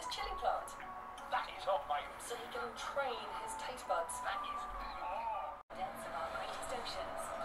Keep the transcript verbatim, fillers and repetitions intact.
his chili plant. That is hot, mate. So he can train his taste buds. That is... Oh. Depths of our greatest oceans.